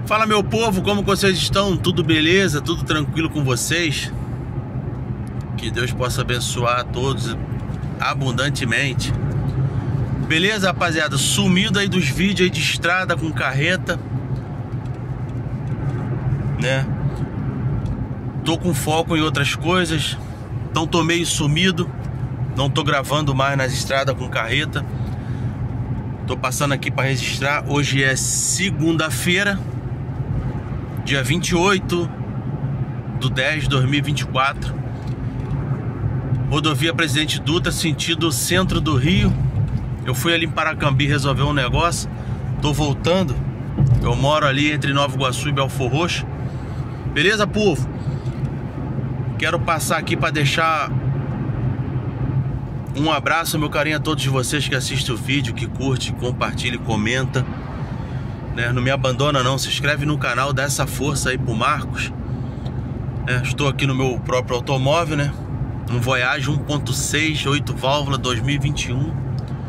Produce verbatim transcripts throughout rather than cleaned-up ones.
Fala, meu povo, como vocês estão? Tudo beleza? Tudo tranquilo com vocês? Que Deus possa abençoar a todos abundantemente. Beleza, rapaziada? Sumido aí dos vídeos aí de estrada com carreta, né? Tô com foco em outras coisas, então tô meio sumido. Não tô gravando mais nas estradas com carreta. Tô passando aqui para registrar. Hoje é segunda-feira, dia vinte e oito de dez de dois mil e vinte e quatro. Rodovia Presidente Dutra, sentido centro do Rio. Eu fui ali em Paracambi resolver um negócio. Tô voltando. Eu moro ali entre Nova Iguaçu e Belfor Roxo. Beleza, povo? Quero passar aqui para deixar um abraço, meu carinho, a todos vocês que assistem o vídeo, que curte, compartilha e comenta, né? Não me abandona não, se inscreve no canal, dá essa força aí pro Marcos, né? Estou aqui no meu próprio automóvel, né? Um Voyage um ponto seis, oito válvulas, dois mil e vinte e um.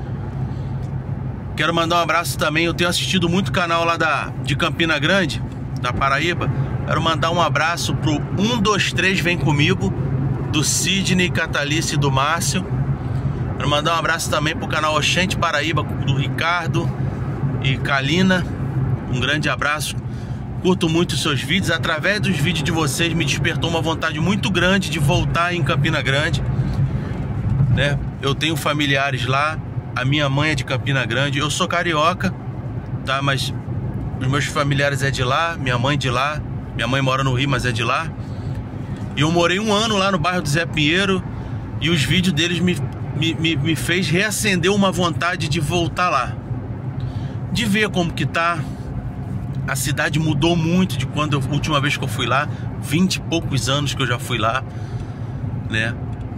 Quero mandar um abraço também, eu tenho assistido muito canal lá da, de Campina Grande, da Paraíba. Quero mandar um abraço pro um dois três Vem Comigo, do Sidney, Catalice e do Márcio. Quero mandar um abraço também pro canal Oxente Paraíba, do Ricardo e Kalina. Um grande abraço. Curto muito os seus vídeos. Através dos vídeos de vocês me despertou uma vontade muito grande de voltar em Campina Grande, né? Eu tenho familiares lá. A minha mãe é de Campina Grande. Eu sou carioca, tá? Mas os meus familiares é de lá. Minha mãe de lá. Minha mãe mora no Rio, mas é de lá. E eu morei um ano lá no bairro do Zé Pinheiro. E os vídeos deles me Me, me, me fez reacender uma vontade de voltar lá, de ver como que tá. A cidade mudou muito de quando a última vez que eu fui lá. Vinte e poucos anos que eu já fui lá, né?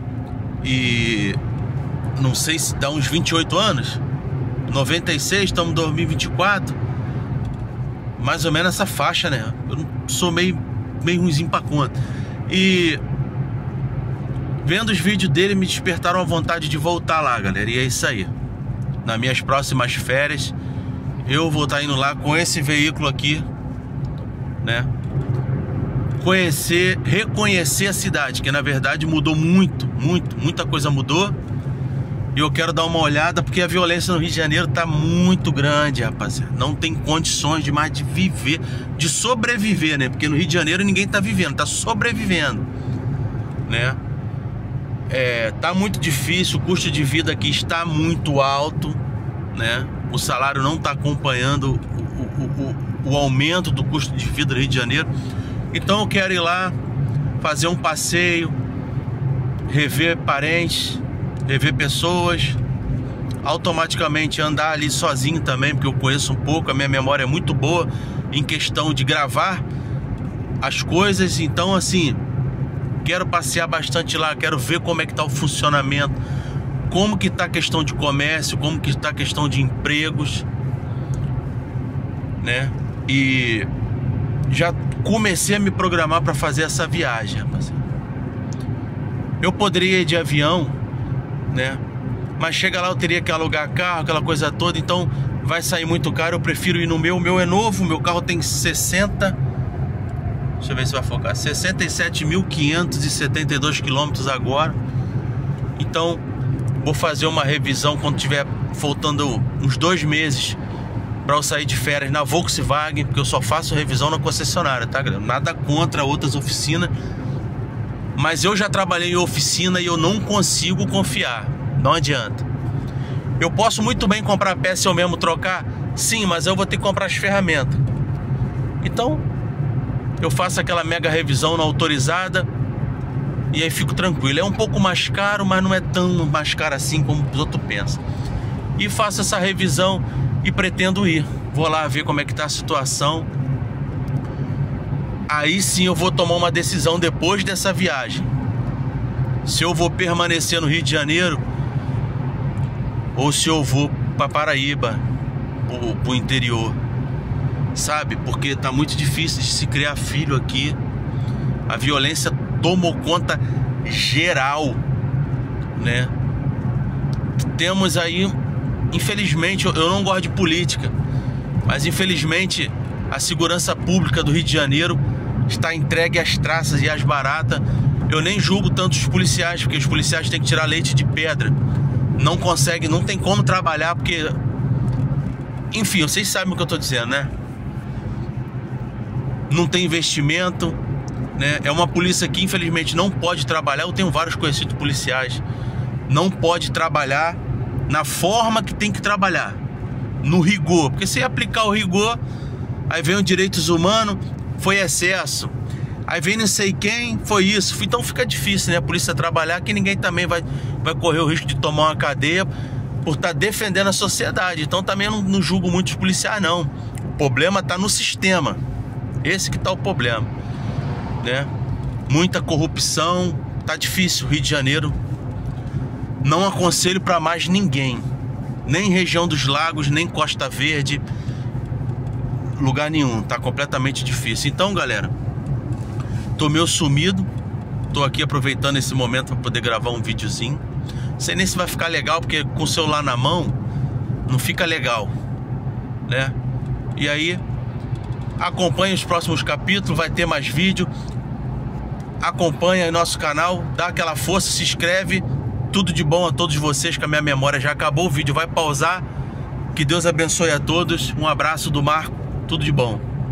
E não sei se dá uns vinte e oito anos. Noventa e seis, estamos em dois mil e vinte e quatro. Mais ou menos essa faixa, né? Eu não sou meio, meio ruimzinho pra conta. E vendo os vídeos dele me despertaram a vontade de voltar lá, galera. E é isso aí. Nas minhas próximas férias eu vou estar indo lá com esse veículo aqui, né? Conhecer, reconhecer a cidade, que na verdade mudou muito, muito, muita coisa mudou. E eu quero dar uma olhada, porque a violência no Rio de Janeiro tá muito grande, rapaziada. Não tem condições de mais de viver, de sobreviver, né? Porque no Rio de Janeiro ninguém tá vivendo, tá sobrevivendo, né? É, tá muito difícil, o custo de vida aqui está muito alto, né? O salário não está acompanhando o, o, o, o aumento do custo de vida do Rio de Janeiro. Então eu quero ir lá, fazer um passeio, rever parentes, rever pessoas, automaticamente andar ali sozinho também, porque eu conheço um pouco, a minha memória é muito boa em questão de gravar as coisas. Então assim, quero passear bastante lá, quero ver como é que tá o funcionamento, como que tá a questão de comércio, como que tá a questão de empregos, né? E já comecei a me programar para fazer essa viagem, rapaziada. Eu poderia ir de avião, né? Mas chega lá eu teria que alugar carro, aquela coisa toda, então vai sair muito caro. Eu prefiro ir no meu, o meu é novo, meu carro tem sessenta... Deixa eu ver se vai focar. sessenta e sete mil quinhentos e setenta e dois quilômetros agora. Então, vou fazer uma revisão quando tiver faltando uns dois meses para eu sair de férias na Volkswagen, porque eu só faço revisão na concessionária, tá, galera? Nada contra outras oficinas, mas eu já trabalhei em oficina e eu não consigo confiar. Não adianta. Eu posso muito bem comprar peça e eu mesmo trocar? Sim, mas eu vou ter que comprar as ferramentas. Então eu faço aquela mega revisão na autorizada e aí fico tranquilo. É um pouco mais caro, mas não é tão mais caro assim como os outros pensam. E faço essa revisão e pretendo ir. Vou lá ver como é que tá a situação. Aí sim eu vou tomar uma decisão depois dessa viagem, se eu vou permanecer no Rio de Janeiro ou se eu vou para Paraíba, pro, pro interior, sabe? Porque tá muito difícil de se criar filho aqui. A violência tomou conta geral, né? Temos aí, infelizmente, eu não gosto de política, mas infelizmente A segurança pública do Rio de Janeiro está entregue às traças e às baratas. Eu nem julgo tanto os policiais, porque os policiais têm que tirar leite de pedra. Não conseguem, não tem como trabalhar, porque... Enfim, vocês sabem o que eu estou dizendo, né? Não tem investimento, né? É uma polícia que infelizmente não pode trabalhar. Eu tenho vários conhecidos policiais. Não pode trabalhar na forma que tem que trabalhar, no rigor. Porque se aplicar o rigor, aí vem os direitos humanos, foi excesso. Aí vem não sei quem, foi isso. Então fica difícil, né? A polícia trabalhar, que ninguém também vai, vai correr o risco de tomar uma cadeia por estar defendendo a sociedade. Então também eu não, não julgo muito os policiais, não. O problema está no sistema. Esse que está o problema, né? Muita corrupção, tá difícil. Rio de Janeiro, não aconselho para mais ninguém, nem região dos lagos, nem Costa Verde, lugar nenhum, tá completamente difícil. Então, galera, tô meio sumido, tô aqui aproveitando esse momento para poder gravar um videozinho. Não sei nem se vai ficar legal, porque com o celular na mão não fica legal, né? E aí, acompanhe os próximos capítulos, vai ter mais vídeo. Acompanha aí nosso canal, dá aquela força, se inscreve. Tudo de bom a todos vocês, que a minha memória já acabou. O vídeo vai pausar. Que Deus abençoe a todos. Um abraço do Marco, tudo de bom.